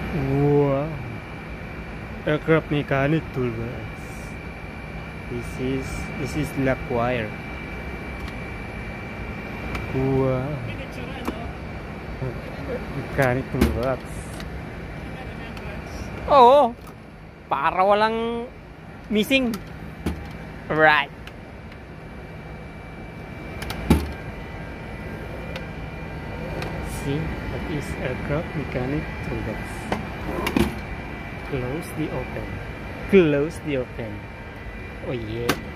Wow, aircraft mechanic toolbox. This is Lacquire. Wow, mechanic toolbox. Oo, para walang missing. Right. See, that is aircraft mechanic toolbox. Close the open. Close the open. Oh yeah.